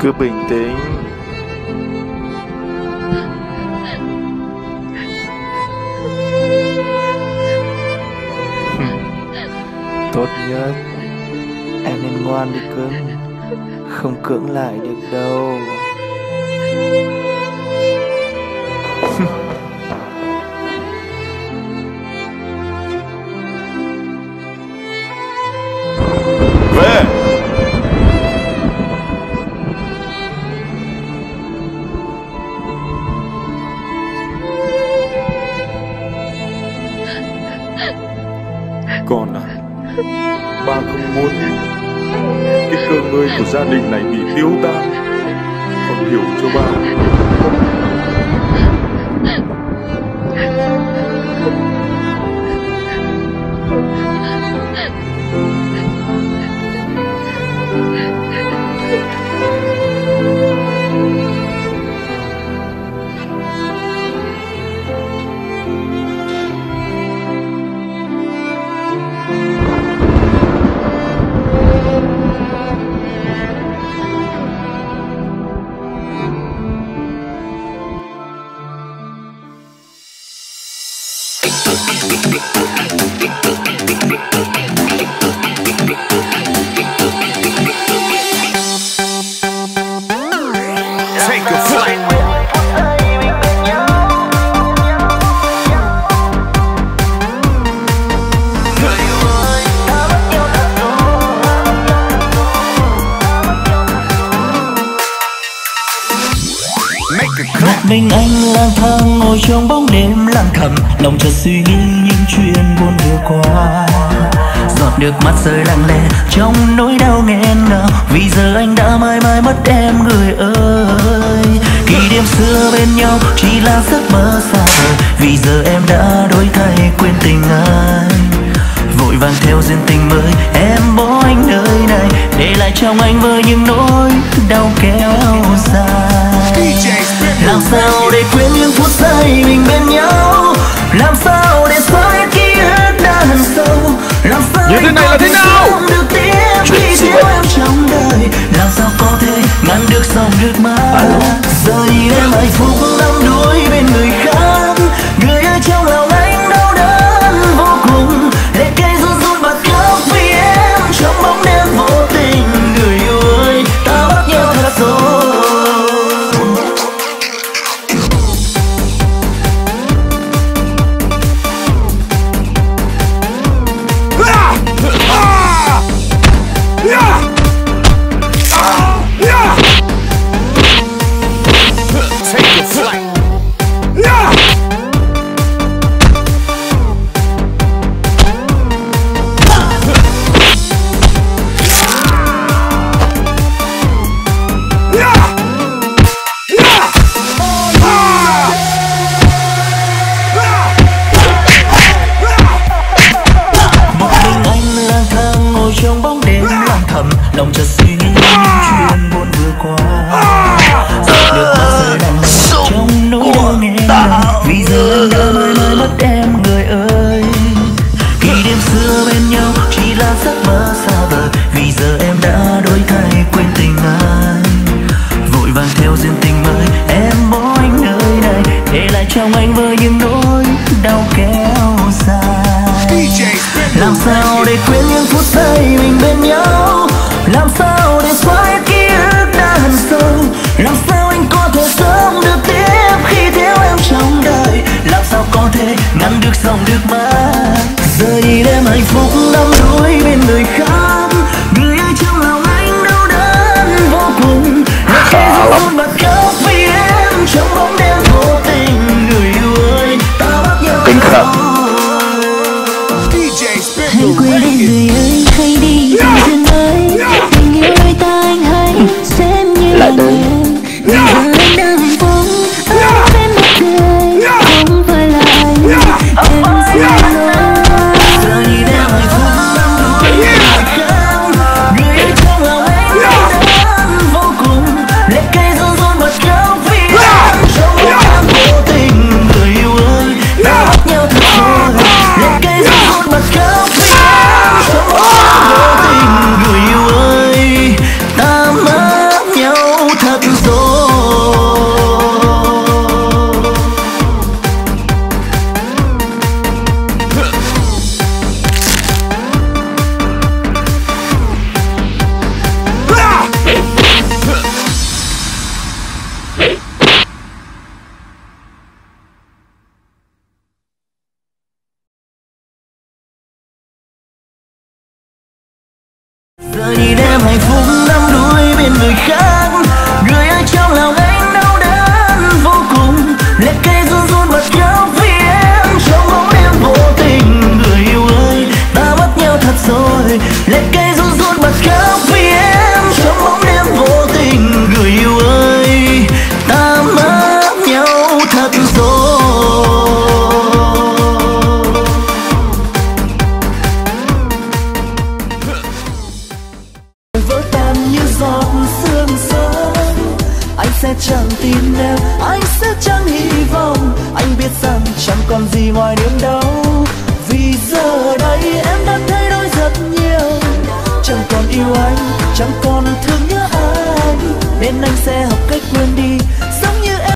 cứ bình tĩnh. Tốt nhất em nên ngoan đi cưng, không cưỡng lại được đâu. Về. Con à, ba không muốn cái cơ ngơi của gia đình này bị tiêu tan. Con hiểu cho ba. Mình anh lang thang ngồi trong bóng đêm lặng thầm, lòng chợt suy nghĩ những chuyện buồn vừa qua. Giọt nước mắt rơi lặng lẽ trong nỗi đau nghẹn ngào, vì giờ anh đã mãi mãi mất em người ơi. Kỷ niệm xưa bên nhau chỉ là giấc mơ xa vời, vì giờ em đã đổi thay quên tình anh. Vội vàng theo duyên tình mới em bỏ anh nơi này, để lại trong anh với những nỗi đau kéo dài. Làm sao để quên những phút giây mình bên nhau, làm sao để xóa hết ký ức đã hằn sâu, làm sao như thế này là thế nào? được tiếp khi thiếu em trong đời, làm sao có thể ngăn được dòng nước mắt. Giờ nhìn em hạnh phúc đắm đuối bên người khác, người ở trong lòng anh đau đớn vô cùng, để cây run run bật khóc vì em trong bóng đêm vô tình. Người yêu ơi, ta bắt nhau thật rồi. Lòng chợt suy nghĩ những chuyện buồn vừa qua. Giọt nước mắt rơi lặng lẽ trong nỗi đau nghẹn ngào, vì giờ anh đã mãi mãi mất em người ơi. Kỷ niệm xưa bên nhau chỉ là giấc mơ xa vời, vì giờ em đã đổi thay quên tình anh. Vội vàng theo duyên tình mới em bỏ anh nơi này, để lại trong anh với những nỗi đau kéo dài. Làm sao để quên những phút giây mình bên nhau, làm sao để xóa hết ký ức đã hằn sâu, làm sao anh có thể sống được tiếp khi thiếu em trong đời, làm sao có thể ngăn được dòng nước mắt. Giờ đi đêm hạnh phúc đắm đuối bên người khác, người ở trong lòng anh đau đớn vô cùng, để khi run run bật khóc vì em trong bóng đêm vô tình. Người yêu ơi, ta bắt nhau thật rồi. Hãy quên đi người ơi, hãy đi dừng dừng ơi, tình yêu đôi ta anh hãy xem như là người. Vì giờ anh đang hạnh phúc ở bên một người, không phải là anh, em xin lỗi. Giờ nhìn em hạnh phúc đắm đuối người khác, người ở trong lòng anh đau đớn vô cùng, lệ cây run run bật khóc vì em trong bóng đêm vô tình. Người yêu ơi, ta bắt nhau thật rồi, lệ cây run run bật khóc vì em trong bóng đêm vô tình. Người yêu ơi, ta mất nhau thật Giờ nhìn em hạnh phúc đắm đuối bên người khác,